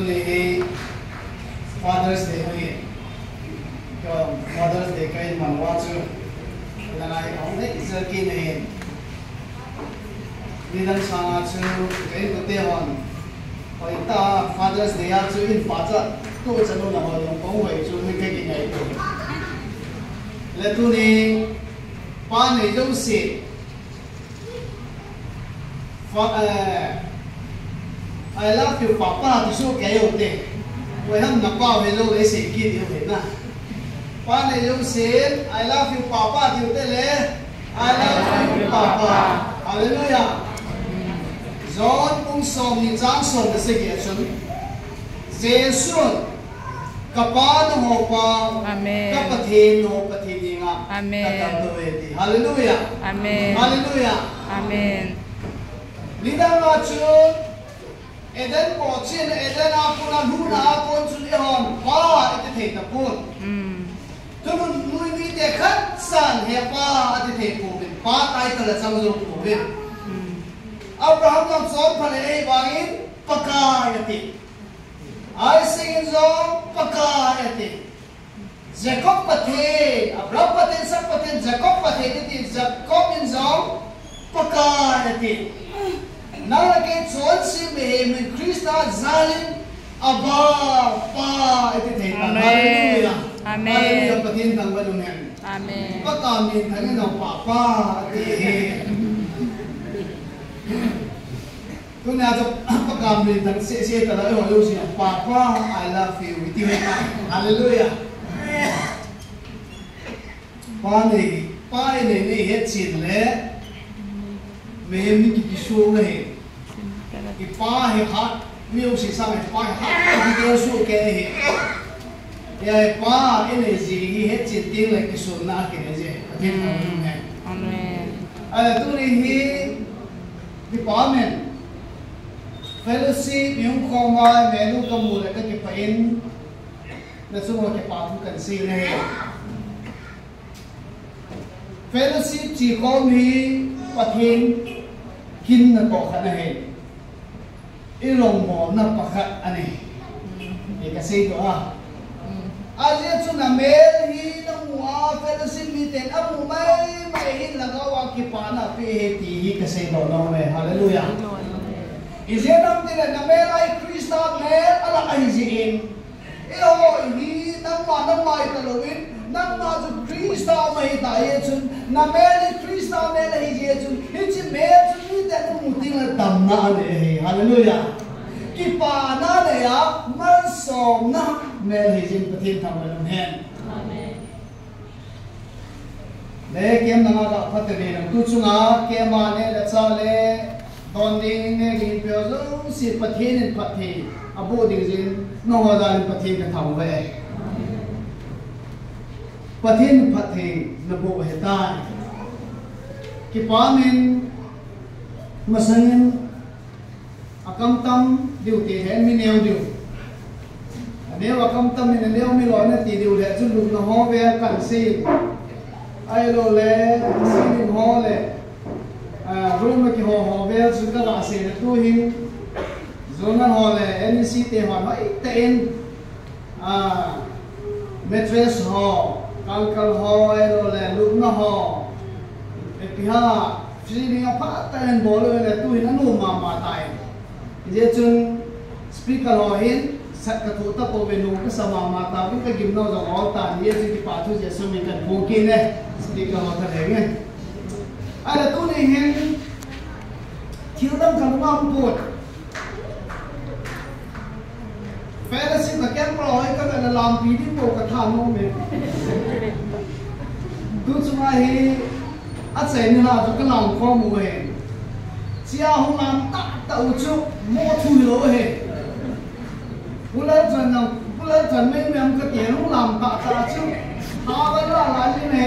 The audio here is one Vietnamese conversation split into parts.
này Father's Day này cái Father's Day cái mà qua chưa là này ông đấy giờ kia này đi đang sang chưa cái cái tiêu hoàn hỏi ta Father's Day à chưa in phát ra tôi sẽ luôn là họ dùng công nghệ chưa cái gì này là tôi này ba này giống gì I love you papa thì số cái gì thế vậy hắn nạp vào về rồi lấy gì kia điều thế nào ba này giống gì I love you papa thì thế lẽ I love you papa hallelujah John cũng sống như Giáng sống là sự kiện chung Jesus kapal ng hopa kapatid ng hopatid nga kakatuwiti hallelujah amen hallelujah amen lidang nga chun eden po chin eden ako na luna ako chun ihon pa iti thei tapun tunun nui ni te khat san he pa iti thei pubin pa tai tala samzo pubin Abraham ng son phale ei bangin pakayati I sing in song pakayati Jacob pati Abraham pati sak pati Jacob pati iti Jacob in song pakayati Nalagay son si Mehemin Krista zalin aba pa iti tetan hallelujah amen hallelujah patin tang balumen amen pakamin tangin ng papa iti Kung nasa pagkamali ng siya talaga yung siya, Papa, I love you. Iti mo ka. Hallelujah. Paano ni het sinle, may mikikisyo ngayon. Ipahe hat, music sa akin, ipahe hat, ikikisyo kayo. Kaya pa, ini het sinting like kisyo na akin. amen Ito rin Amen. Fellowship yung koma menu kamula ka kipain na sumo kipatu kan sila Fellowship si komi patin kin na to ka na ilong mo na pakat ane kasi ito Aja tu na melhi na mua fellowship meeting amu may hin lagawa kipana pihiti kasi ito no hallelujah Izin ang tila na melay Krista mel ala kahiziin. Iyo hindi nang may talawin nang mga Krista may tayo na melay Krista mel hiziin hindi mel hindi na muting na tamnaan hallelujah. Kipana na ya mansom na mel hiziin patin tamalong hen. Amen. Lekim na nga kapatid ng tutsunga kemane latsale Tonding naging piyoso si patinin pati abo din nawadan patin ka tawwe patin pati nabo hetan kipamin masangin akamtam diuti hen mineu diu aneu akamtam mineu milona ti diu le chuluk na ho be kan si ai lo le sin ho le room ki ho vel suka la se tu hin zona ho le NC te ho mai te in mattress ho kalkal ho elo le lugna ho e piha feeling apa ta en bol le tu hin anu ma tai je chun speaker ho hin sat ka tu ta po benu ka sama mata bi ka gimno zo ho ta ye ji ki pa tu je so mi ka ko ki ne speaker ho ta le nge Ada tu ni hen tiudang kalau ngamput. Fellowship na kem proy ka na lampi di po ka thano me. Tu chuma hi at sa ni na ka lang ko mu he. Sia hu lam ta ta u chu mo thu lo he. Bulan jan me me am ka ti hu lam ta ta chu. Ha ba la la ni ne.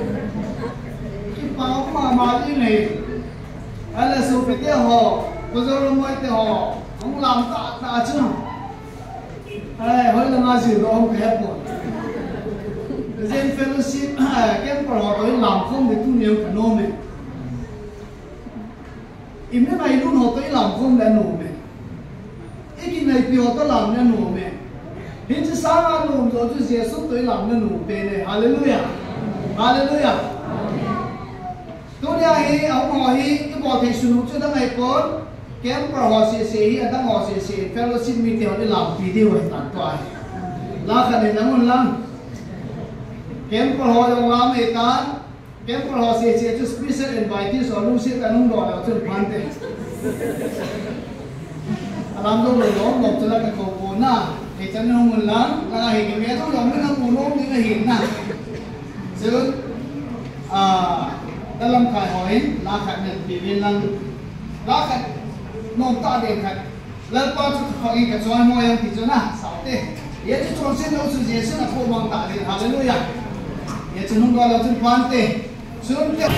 Bao mà đi này, anh là số tiền họ, có giờ nó mới tiền họ, ông làm tạ chứ, ai hỏi là ngay gì đó ông kẹp một, trên fellowship, cái bọn họ tới làm không thì tu nhiều cả nôm này, im cái này luôn họ tới làm không để nôm này, cái này này biểu ta làm nên nụ mẹ hiện chỉ sáng ăn nụ rồi chứ giê xu tới làm nên nụ bề này hallelujah hallelujah tôi đi hi ông họ hi cái bộ thầy sunu chưa đang ngày con kém vào họ sẽ hi đang họ sẽ fellowship meeting đi làm video hay tặng toại là cái này ngon lắm kém vào họ đang làm cái tan kém vào họ sẽ cho special invitees or lu sẽ cái nông đỏ là chân phan thế làm đâu rồi đó một cho cái cầu vốn na thì chân nông lắm là hi cái bé thôi rồi mới nông nông thì cái hiện na chứ dalam khai hỏi là khách nên bị viên lăng là khách nông ta để khách lần qua chúng họ in cái xoay môi thì cho na sáu tê vậy chứ trong sinh đâu sự gì sẽ là cô bằng tạ thì hallelujah vậy chứ không gọi là chân quan tê xuống tiếp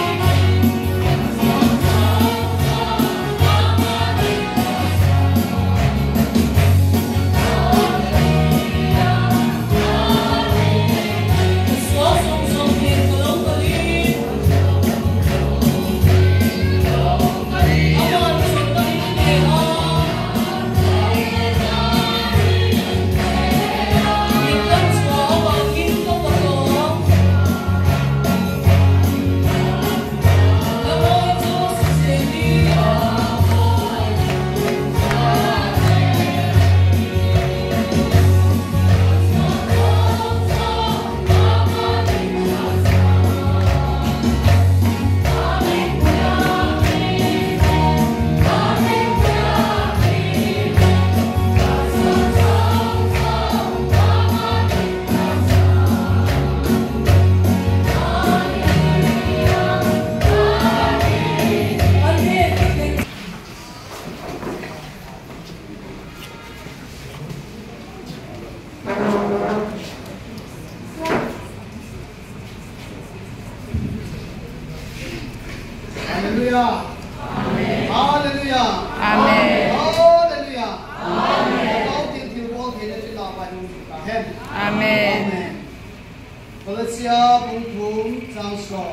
Hallelujah. Amen. Hallelujah. Amen. Hallelujah. Amen. All things will work in the law by Amen. Amen. Philippians 4:2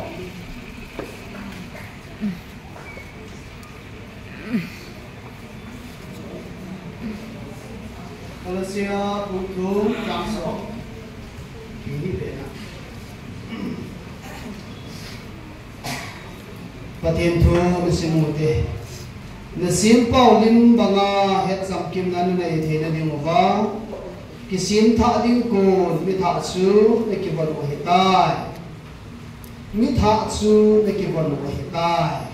Philippians 4:2 ini beda. Patien thu simute na simpau lim banga het samkim nan nei thena ding wa kisim tha ding ko mi tha chu ne ki bol hitai mi tha chu ne ki bol hitai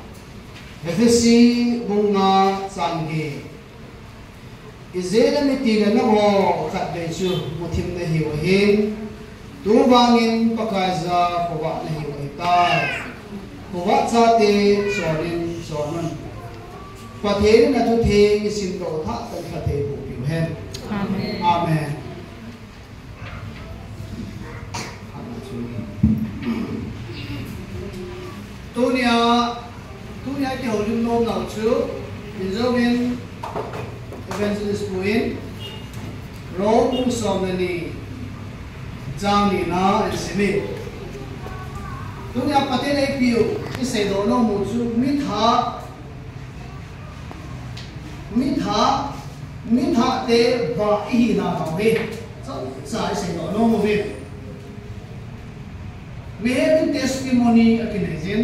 efesi bunga sange izela mi ti na ho khat de chu muthim na hi wa hin tu bangin pakaza ko wa na hi wa hitai Kuat sate sorin sonon. Pathe na tu the ki sim do tha tan kha the bu piu hen. Amen. Amen. Tunia ki ho lim no ngau chu in zo min evangelist puin ro mu som ni jang ni na simi Dunia pathe nei piu ki se do no mu chu mi tha te ba hi na ba ve sa se do no mu ve we have testimony akinajin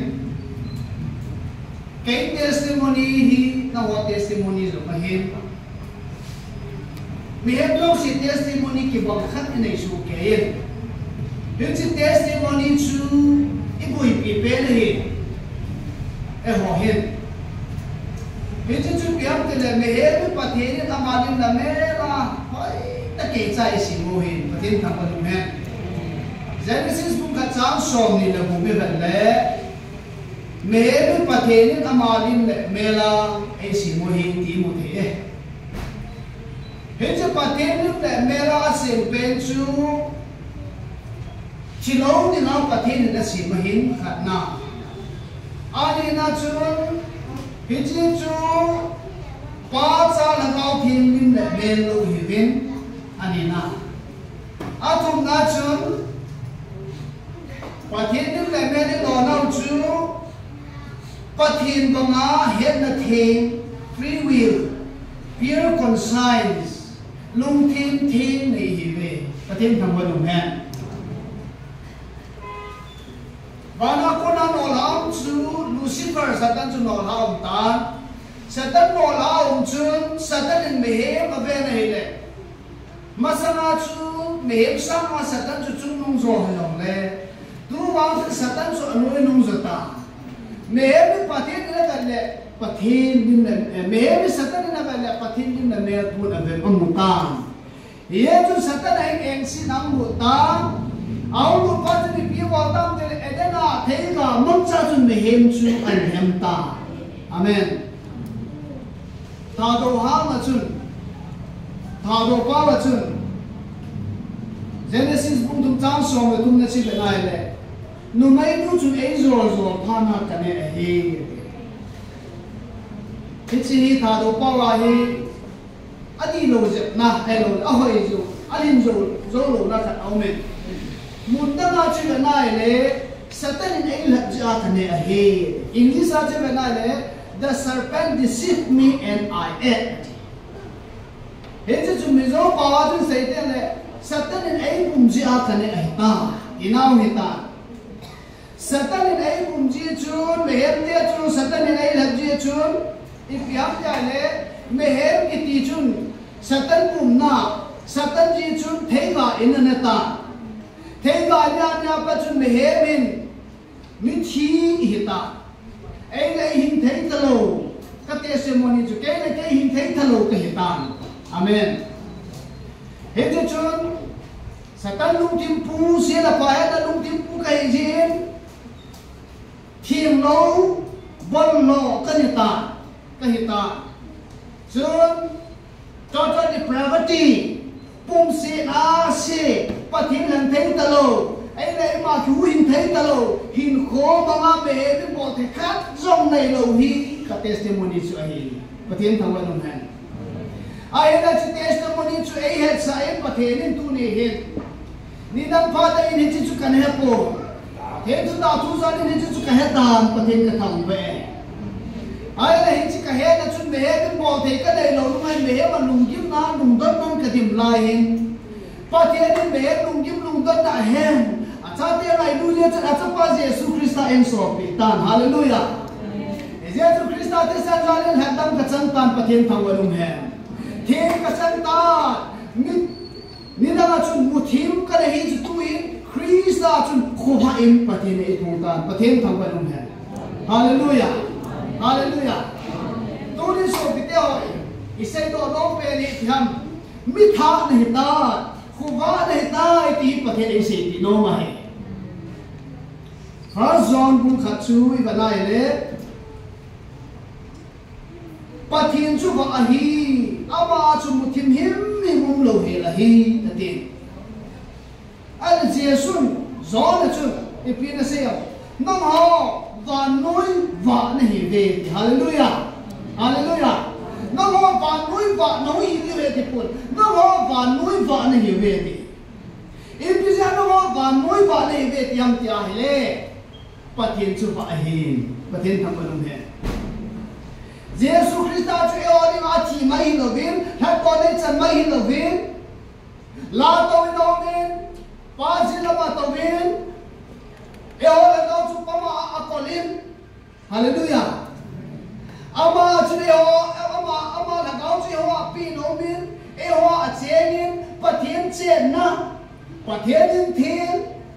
kai testimony hi na wa testimony zo mahin we have no si testimony ki ba khat nei su ke Hence testimony chu ibui pipel hi ho hin hence chu piam te le me he pathe ni tamalin la me la hoi ta ke chai si mo hin pathin thang pa me Genesis book ka chang som ni la bu me ban le me he pathe ni tamalin le me la ai si mo hin ti mo the hence pathe ni le me la sem pen chu Chilong ni ngau pathin na si mahin khatna ani na chun hichi chu pa cha la ngau thin min le bel lo hi vin ani na atum na chun pathin ni le me ni lo nau chu pathin banga het na the free will pure conscience lung thiên thiên này hi về và thiên thằng quân đồng hẹn và nó có năng nổ lão chú Lucifer Satan chú nổ lão ông ta Satan nổ lão ông chú Satan in mehem mà về này đấy mà sang chú mehem sang mà Satan chú chung nung rồi lòng lệ tu vang chú Satan chú nuôi nung rồi ta mehem bị phát hiện cái này lệ phát hiện nhưng là mehem bị Satan này là lệ phát hiện nhưng là mẹ buồn là về ông một ta hiện chú Satan anh xin ông một ta ông lúc bắt đầu đi vào tâm thì ở đó thấy cả mong cha chúng mình hem chú anh hem ta, amen. Thảo đồ hang là chun, thảo đồ bao là chun. Genesis bung tung trang song là tung na chỉ bên này lệ. Nụ mấy nụ chun ấy rồi phá na cái này hi. Cái gì thảo đồ bao là hi, anh đi lâu chứ na hay lâu, ôi rồi, anh rồi lâu na thật ông mình. Một tấm áo chữ bên này lệ, Satan in ấy là chữ cái này hi. English áo chữ bên này lệ. The serpent deceived me and I ate. Hiện giờ chúng mình nói bảo chúng sẽ thế này, Satan in ấy cũng chỉ ác cái này ta, inao hết ta. Satan in ấy cũng chỉ chun, mehem dia chun, Satan in ấy là chỉ chun. Ipiam dia le, mehem kiti chun, Satan cũng na, Satan chỉ chun thấy cả in ta, thấy cả nhà pa chun mehem min thi hết ta. Ấy là hình thấy thà lâu, các testimony cho cái là cái hình thấy thà lâu cái hiện tại, amen. Hết cho chun, Satan lung tim pu sẽ là phải là lung tim pu cái gì, thiềm lâu, bận lo cái hiện tại, chun, cho depravity, pum sẽ na sẽ, bắt thiên lần thấy thà lâu. Ấy này mà chú hình thấy ta lâu hình khó mà ngã bể với bộ thể khác dòng này lâu hi cả testimony chú ấy và thiên thằng văn hàn ai là chú testimony chú ấy hết sai và thế nên tu này hết ni đang phá đây nên chú cần hết bộ thế chú đạo chú ra nên chú cần hết đàn và thiên cái thằng về ai là hình chỉ cả hết là chú bể với bộ thể cái này lâu lúc này bể mà lùng kiếm na lùng đất non cái điểm lại hình và thế nên bể lùng kiếm lùng đất đã hen cha tiếng này đu lên cho pa Jesus Christ em so pi tan hallelujah Jesus Christ te san ra lên hạt đam cái chân tan pa thiên thằng quân he thiên cái chân ta ni đang chun mu thím cái này hi tu in Christ chun khova em pa thiên ei thong tan pa thiên thằng quân he hallelujah tu ni so pi te ho isai do no pe ni tham mi tha ni ta khova ni ta ti pa thiên ei se ti no ma he First John bung khát chú ý vào này lệ, bắt thiên chú vào hi, ama chú một thiên hiếm mình mong lâu hết là hi là tiền. Anh là Jesus, John là chú, thì phía nó sẽ nông họ và núi và này về, hallelujah, nông họ và núi và núi về thì buồn, nông họ và núi và này về thì, if you say nông họ và núi và này về thì làm gì lệ. Bắt thiên chú phải hin, bắt thiên thằng quân he. Jesus Christ chú eo đi mà chỉ mấy hin lovin, hết con ấy chân mấy hin lovin, la tàu in lovin, ba chỉ là ba tàu vin, eo là câu chú pa mà akolin, hallelujah. Ama chú eo, ama là câu chú eo pin lovin, eo chenin, bắt thiên chen na, bắt thiên thiên.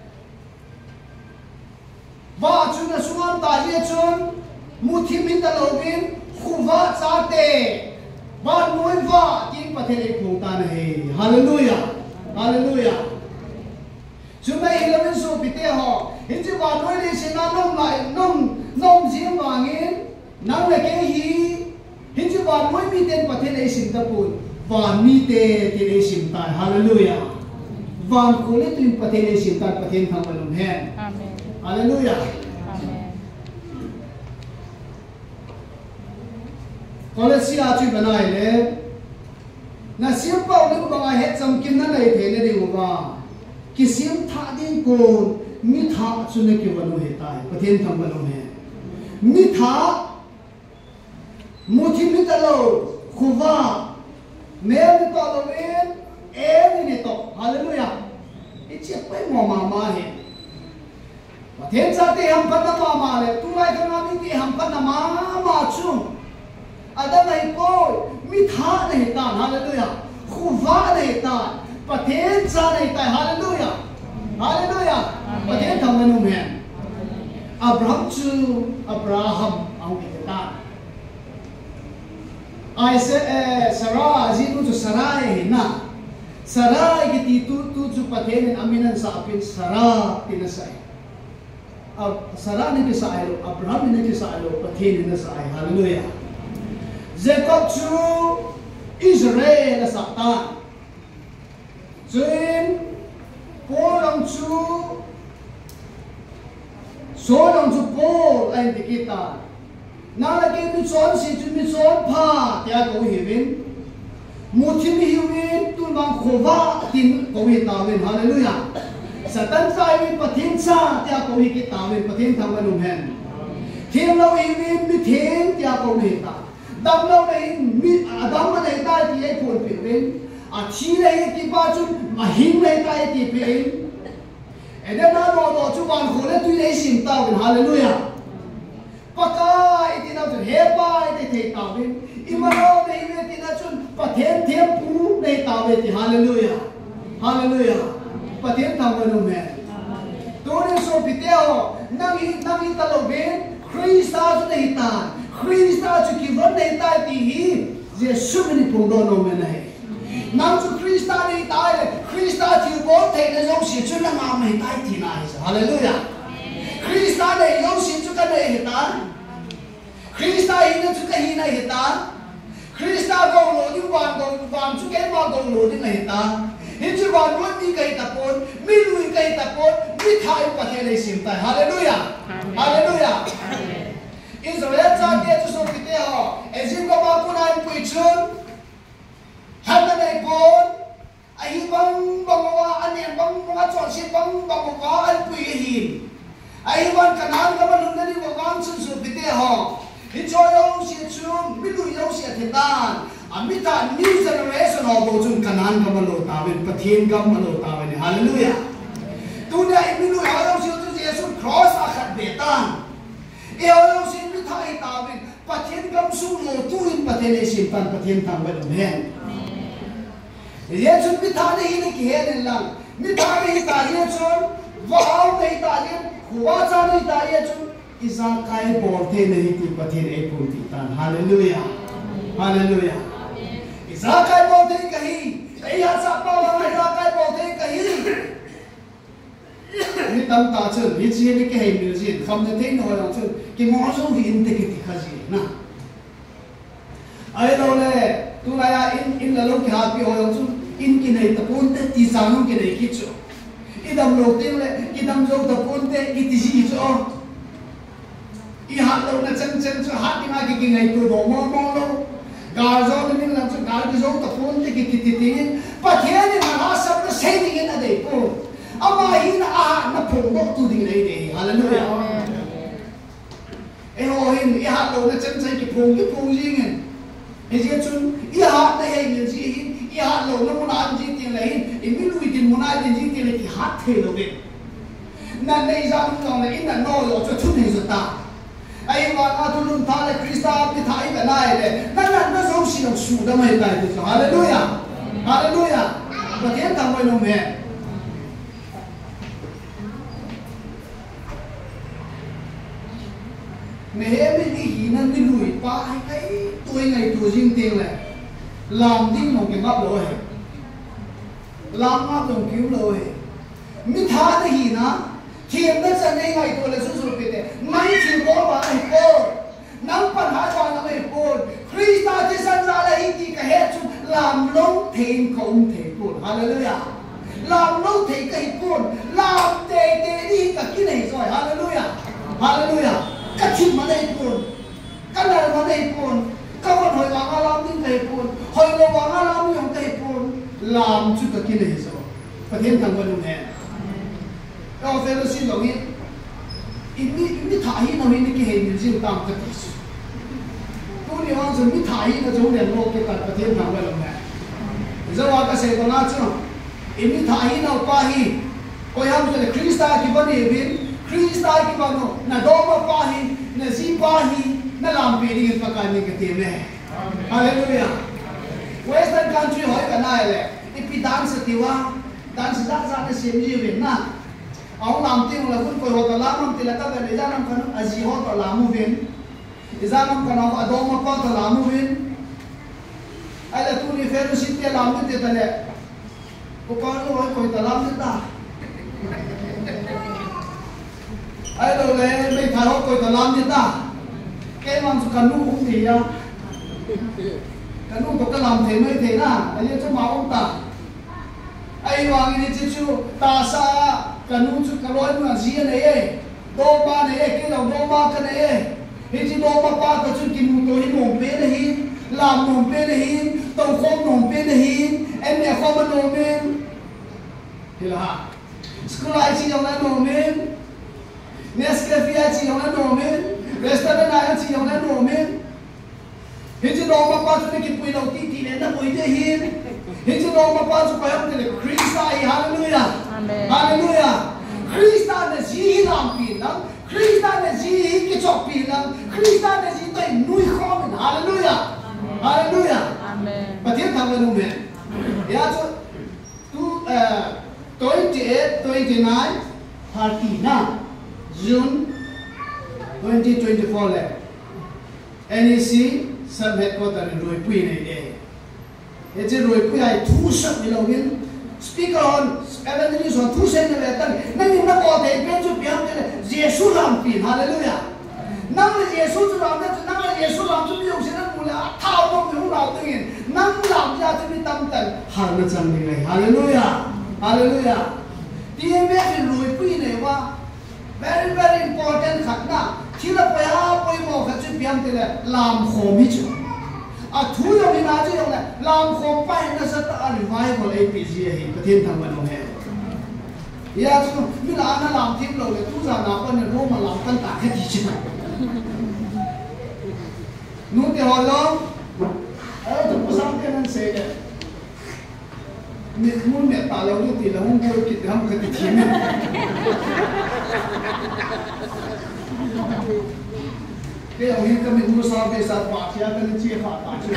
Và chúng ta xuống ăn tại địa chun, một thiên minh ta lâu bin, khu vợ cha tề, và nuôi vợ chính bắt thế cùng ta này, hallelujah. Chúng ta hiểu bên số bị tê họ, hiện giờ và nuôi đi sẽ nông lại nông diễm vàng in, nông là cái gì, hiện giờ và nuôi mi tên bắt thế sinh ta bùn, và mi tê thế sinh ta, hallelujah. Và cô lấy tuyên bắt thế sinh ta bắt thế thằng balon hen. Hallelujah. Amen. Còn si a chui banai le, na siam pau ni ko ba het sam kim na nei the ne ri wa, ki siam tha din ko mi tha chu ne ki wanu he tai, pathen tham wanu he. Mi tha mu thi mi ta lo khuwa nè đi to đâu bên em đi to hallelujah ít chiếc phải mà hết và thiên sa thì ham phân mà lệ tu lại cái nào thì ham phân mà chung ở đây này coi mi thà này ta hallelujah khu vá này ta và thiên sa này ta hallelujah hallelujah và thiên thằng mình hùng hẹn Abraham chu Abraham ông cái ta ai sẽ Sarah gì tu Sarai na Sarai cái tí tu chu pathe nên aminan sa apin Sarah tin sai Sarah ni cái sai lo Abraham ni cái sai lo pathe ni sai hallelujah Jacob chu Israel là Satan Jin Paul ang chu số đồng chụp bố anh thì kita na là cái mi chọn si chụp mi chọn pha tia cầu hiểu bên một thiên hiểu bên tu mang khổ vạ tin cầu hiểu tao bên hallelujah Satan sai bên bát thiên sa tia cầu hiểu kita bên bát thiên thằng bên hèn thiên lâu hiểu bên mi thiên tia cầu hiểu ta đam lâu này mi đam mà này ta thì ai phun phiền bên chi này thì ba chút mà hình này ta thì phiền Eden na no chu ban khole tu nei sim ta bin hallelujah paka itina chu hepa ite the ta bin imano nei ve tina chun pathen them pu nei ta ve ti hallelujah hallelujah pathen ta no me to ne so piteo nang ta lo ben Christa chu nei ta Christa chu ki von nei ta ti hi Jesus ni pu do no me nei nang chu Christa nei ta Christa chịu bố thầy là dấu xịt cho nó mà mày tay thì này hallelujah Christa này dấu xịt cho cái này hiện ta Christa hình nó cho cái hình này hiện ta Christa cầu lộ đi vàng cho cái vàng cầu lộ đi này hiện ta hiện cho vàng luôn đi cây tập bốn mi lùi cây tập bốn mi thay bát thầy này xịt tay hallelujah hallelujah Israel cha kia cho số kia họ Egypt có bao nhiêu năm quỳ chun hắn này bốn ai bang bangwa anh em bang mga chọn si bang bangwa anh quỳ hin ai bang kanan ka man nani wa gang sun su pite ho hi choyo si chum mi lu yo si athetan amita new generation ho bo chun kanan ka man lo ta ben pathin ka man lo ta ben hallelujah tu ne mi lu yo si tu Jesus cross akhat betan e yo si mi thai ta ben pathin kam su lo tu in patene si pan pathin thang ben men Yesus mi thà đi này kia nên là mi thà đi ta Yesus vào này ta Yesus khua cha này ta Yesus Isaac cái bổn thế này thì bắt thế này bổn thì tan hallelujah hallelujah Isaac cái bổn thế cái hạt sáp bao là Isaac cái bổn thế cái mi tâm ta chứ mi chỉ này cái hình như gì không thể thấy nổi đâu chứ cái ngõ số thì in cái gì na ai đâu nè tu lại in là lúc cái hạt bị hồi ông in cái này tập quân thế thì sao nó cái này kia chứ idam lô tiếng lệ idam dâu tập quân thế cái gì chứ i hạt lâu là chân chứ hạt đi ngay cái này tôi đổ mò lâu gà dâu nên làm cho gà cái dâu tập quân thế cái bắt thế này mà nó sắp nó xây đi cái này đấy cô ama in nó phồng bốc tu đi đấy đấy hallelujah em in i hạt lâu là chân cái phồng gì nghe Bây giờ chúng ý hạt này hay như gì ý hạt lâu nó muốn ăn gì tiền lấy ý mới lùi tiền muốn ăn gì tiền lấy thì hạt thế đâu vậy nên đây ra lúc nào này ít là no rồi cho chút này rồi ta ai mà tôi luôn thà là Christa thì thà cái này đấy nó giống gì nó sụt đó mày tại thì hallelujah hallelujah và thiên thằng mày nó mẹ mẹ mới đi hiến đi lùi ba cái tôi ngày tôi riêng tiền này làm đi một cái ngáp rồi làm ngáp đồng cứu rồi mi thà đi hiến á thiền đất sẽ này ngày tôi là số số biết đấy mấy chuyện có bà này cô nắm phần hái bà này cô Christa thì sinh ra là ít gì cả hết chúng làm lâu thiền không thể buồn hallelujah làm lâu thì cái buồn làm tệ đi cả cái này rồi hallelujah hallelujah cái chuyện mà đây buồn cái này mà đây buồn các bạn hồi vàng làm những cái buồn hồi vàng làm những cái buồn làm chút cái này rồi và thiên thằng quân hẹn Kalau fellowship lagi, ini thai na ini ke hen music tam kat. Tu ni orang semua thai na jauh dari lok ke kat pertian nama lama. zawa ka se bana chu imi tha hi na pa hi ko ham te Krista ki bani vin Krista ki bano na do ma pa hi na zi pa hi na lam pe ni pa ka ni ke te me hallelujah western country hoi ka na le ipi dance tiwa dance da za na sim ji vin na au lam ti la kun ko ho ta lam ti la ka be ja nam kan azi ho ta lam vin iza nam kan au do ma pa ta lam vin ala tu ni fellowship te lam te ta le ko pa no hoi ko ta lam ta ai đâu lấy mấy thái hậu coi ta làm gì ta cái mà cần nu cũng thì à cần nu có cái làm thế mới thế na ai nhớ cho máu ông ta ai hoàng đi chứ chú ta sa cần nu chú cái lối mà gì này đô ba này cái đầu đô ba cái này thì chỉ đô ba ba cái chú kim một tối nồng bê này làm nồng bê này tàu khom nồng bê này em nhà khom bên nồng bê thì là school ai chỉ dùng là nồng bê Nescafe chỉ dùng là nồng bê restaurant ai chỉ dùng là nồng bê hiện chỉ đô ba ba chú này cái bùi đầu tí tí lên nó bùi thế hiện chỉ đô ba ba chú phải học cái Christa hallelujah hallelujah Christa là gì làm pin lắm Christa là gì cái chọc pin lắm Christa là gì tôi nuôi kho mình hallelujah hallelujah amen và tiếp theo là nồng bê ya chú tu 28, 29, 30 na June 2024 le NEC sub headquarter in Roipui này đây. Thế chứ Roipui ai thu sập đi lâu biến speaker on evangelist on thu sen này tân nên những nó có thể bên chỗ biểu cái này Jesus làm tiền hallelujah. Năng là Jesus làm đó năng là Jesus làm cho nhiều sự nó là thao không hiểu nào tự nhiên năng làm ra cho mình tâm tận hàng nó chẳng đi này hallelujah hallelujah. Thì em biết thì Roipui nàyว่าvery very important khát na khi là phải ha phải mò khát chú biếng thế này làm khổ mi chú à thu nhập đi nào chứ đâu này làm khổ phải nó sẽ tạo revival APG ấy cái thiên thằng mình không hề ya chú mình là anh làm thêm rồi thu ra nào con này mà làm căn cả cái gì chứ này nút thì hỏi lo chúng có sáng cái nên sẽ đấy mình muốn mẹ ta lâu như thì là không vui kịp không cái gì nữa cái ông ấy cái mình mua sao về sao bạc chia cái chia phạt bạc chia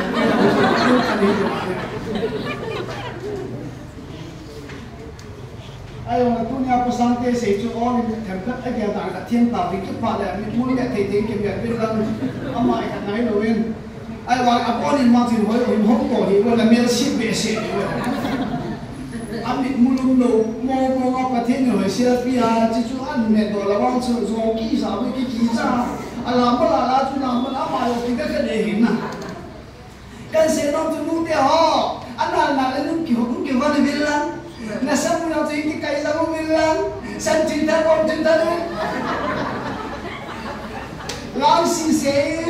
ai ông là tu nhà có sáng thế sẽ cho ông mình thèm khát ai kia tặng cả thiên tạo vì cái phạt này mình muốn mẹ thầy thầy kiểm biết rằng ông ai cái này đâu yên ai hoàng ông ông mình mang tiền hỏi ông không có thì là miếng ship về ship anh bị mua lông lồ mua cái thiên người xưa bây chỉ chú ăn mẹ đồ là vang sự rồi kỹ sao với cái kỹ ra làm mà là chú làm mà mà cái để hình nè cái xe nó chú mua tiền họ anh là lên kiểu vào để về lắm nè sắp nó thì cái cây ra không về lắm sân chín tháng con chín tháng đấy làm xì xì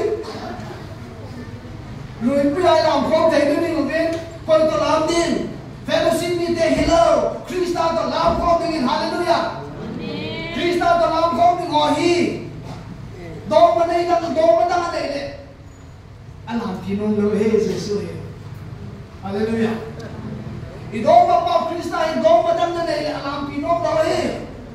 rồi bây giờ làm không thấy nữa đi một bên coi tôi làm đi fellowship ni te hello Krista to lam ko dingin hallelujah amen Krista to lam ko ding ohi do ma nei dang do ma dang nei le alam kinong lo he Jesus he hallelujah i do ma pa Krista i do ma dang nei le alam kinong lo he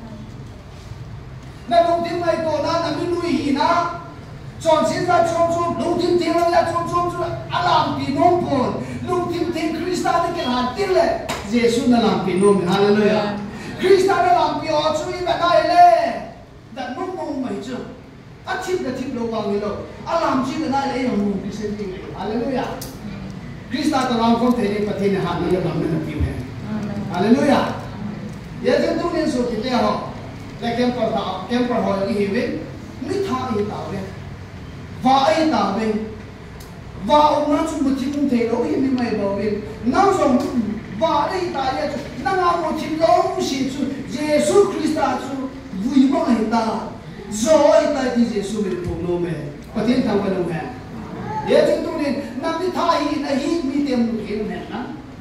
na long tim mai to na mi lui hi na chọn xin ra chọn long tim tim la chọn alam kinong pon lúc tim tim Krista đi cái hạt tiên lệ, Jesus đã làm pin luôn, hallelujah. Krista đã làm pin ở chỗ này đây lệ, đặt nút nung mày chưa? Ắt chip là chip lâu bằng lâu, làm chip là đây là nung cái gì này, hallelujah. Krista đã làm không thể để bắt thế này hạt này làm nên pin này, hallelujah. Giờ chúng tôi nên số tiếp theo, là kem par hỏi cái gì vậy? Mấy thằng ấy tạo đấy, và ấy tạo đấy. Và ông nói chung một chim không thể đâu hiện mày bảo về nói rằng và đây tại đây năng làm một chim đâu xin chú Jesus Christa chú vui mong hiện ta rồi tại thì Jesus mình cùng nô mẹ và thiên thằng cái đồng hàng để chúng tôi nên năm đi thay là hít mi tiền một thế đồng hàng đó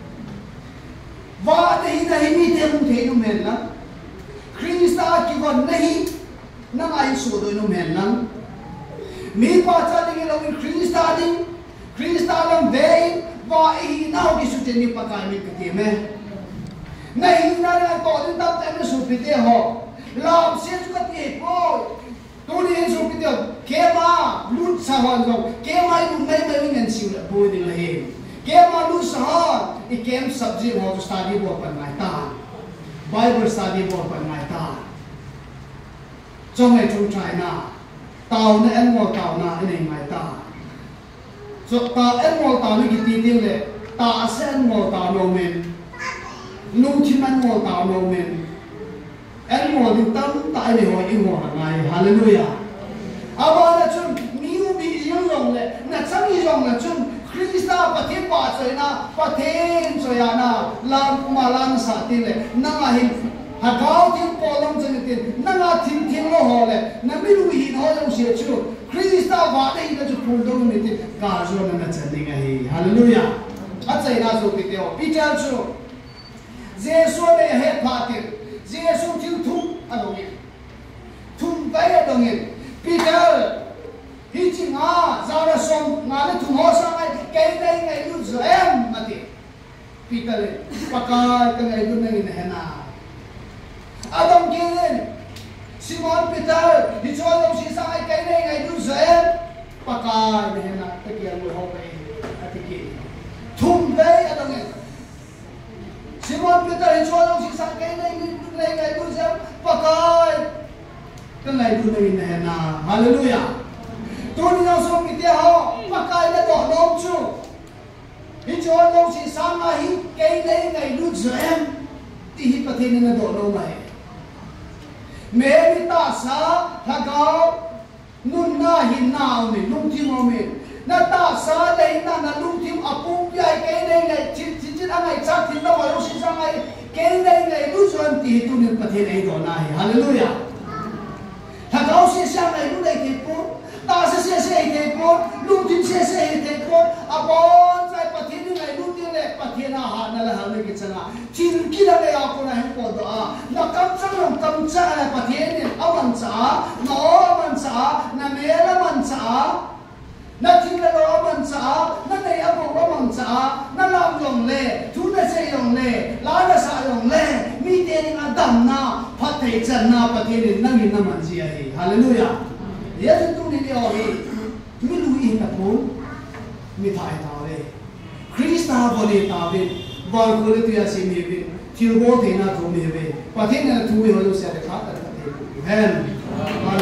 và đây là hít mi tiền một thế đồng hàng đó Christa chỉ còn này năng ai số đôi đồng hàng đó mi pa cha đi cái đồng Christa đi Krista lang day và ý nào cái sự trên đi bắt cái mình cái gì mẹ này na na to đến tập tại nó sụp đi họ làm xét cái gì thôi tôi đi sụp đi kia mà lút sa hoàn rồi kia mà lút mấy ngàn xíu là bôi đi lại kia mà lút sa hoàn cái kem subject họ study bộ phần này ta Bible study bộ phần này ta trong ngày trong trại na tàu nó ăn ngồi tàu na cái này ngày ta so ta ăn ngồi tàu nó cái tiếng lệ ta sẽ ăn ngồi tàu đâu mình nung chim ăn ngồi tàu đâu mình ăn ngồi đi tâm tại để hỏi yêu ngồi ngày hallelujah à mà là chun miu bị yêu rong lệ là chẳng yêu rong là chun Krista bắt thế bắt rồi na bắt thế rồi na làm mà làm sao tin lệ năng là hình hạt gạo thì bỏ lông chân tiền năng là thiên thiên lo họ lệ năng biết lui hình họ trong sự chú Krista bắt đây là chú phun đông này tiền cả rồi năng là chân đi ngay hallelujah à chạy ra rồi thì theo Peter chú Giêsu này hết phát tiền Giêsu thiếu thùng ở đâu nhỉ thùng cái ở đâu nhỉ Peter hi chi nga ra ra sông nga nó thùng hoa sang cái đây ngày lúc giờ em mà thì Peter này pakai cái ngày lúc này này na Adam kia lên Simon Peter hi cho ông sĩ sang cái đây ngày lúc giờ em pakai này na cái kia người họ về cái kia thùng cái ở đâu nhỉ Simon Peter hi cho ông sĩ sang cái đây ngày lúc giờ em pakai cái ngày lúc này na hallelujah tôi đi nào xong cái họ mà cái là đỏ nôm chú đi cho nôm chỉ sáng mà hít cái đấy ngày lúc giờ em thì hít bát thiên là đỏ nôm này mẹ đi ta sa là cao nun na hin nào mình lung tim mà mình na ta sa đây na lung tim apung cái đấy ngày chỉ anh ngày chắc thì nó vào lúc sinh sang ngày cái đấy ngày lúc giờ em thì tôi nên bát thiên này đỏ này hallelujah là cao sinh sang ngày lúc này thì cũng ta sẽ thế con lúc tin sẽ thế con abon sai bắt thiên này lúc tin này bắt thiên à na là hàng cái chân à chín kia là cái con này không có đó là cầm chắc là bắt thiên này aman cha nó aman cha na mẹ là aman cha na thiên là nó aman cha na này abon aman cha na làm dòng lệ thu na sẽ dòng lệ lá na sa dòng lệ mi tiền na đầm na phát thế chân na bắt thiên này năng hình naman gì ấy hallelujah dia tentu ni dia ori mi lui in ta pun mi thai ta le Krista bole ta ve var kole tu ya sim he ve thil bo the na thu me ve pathin na thu ho lo se de kha ta te hen